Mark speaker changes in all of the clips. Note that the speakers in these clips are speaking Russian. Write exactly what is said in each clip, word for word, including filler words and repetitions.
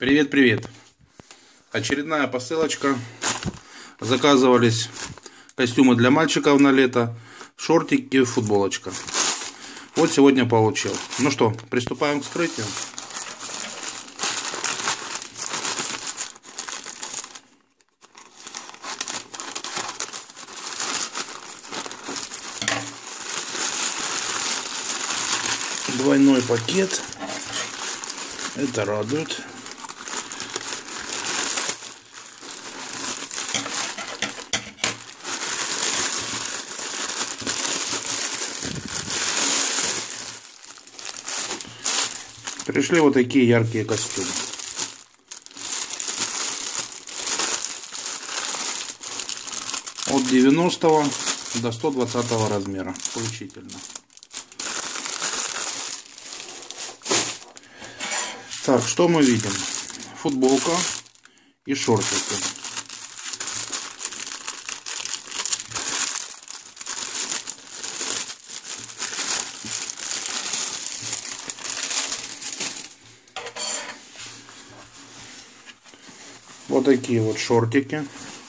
Speaker 1: Привет-привет! Очередная посылочка. Заказывались костюмы для мальчиков на лето, шортики, футболочка. Вот сегодня получил. Ну что, приступаем к вскрытию. Двойной пакет. Это радует. Пришли вот такие яркие костюмы. От девяностого до сто двадцатого размера включительно. Так, что мы видим? Футболка и шортики. Вот такие вот шортики.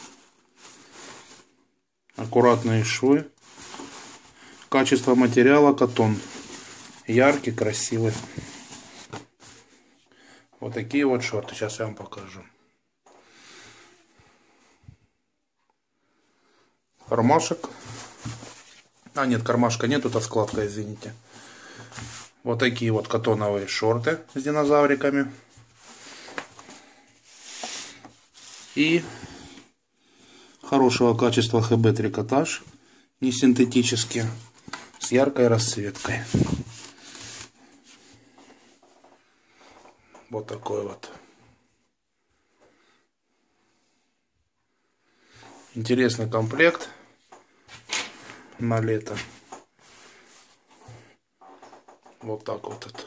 Speaker 1: Аккуратные швы. Качество материала катон. Яркий, красивый. Вот такие вот шорты. Сейчас я вам покажу. Кармашек. А, нет, кармашка нет, тут складка, извините. Вот такие вот катоновые шорты с динозавриками. И хорошего качества ха бэ трикотаж, не синтетический, с яркой расцветкой. Вот такой вот. Интересный комплект на лето. Вот так вот это.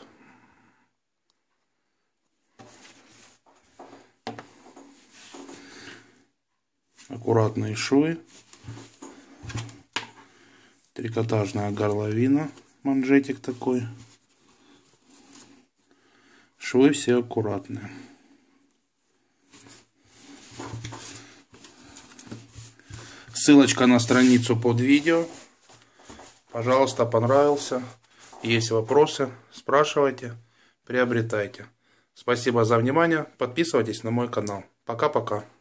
Speaker 1: Аккуратные швы, трикотажная горловина, манжетик такой, швы все аккуратные. Ссылочка на страницу под видео. Пожалуйста, понравился. Есть вопросы, спрашивайте, приобретайте. Спасибо за внимание, подписывайтесь на мой канал. Пока-пока.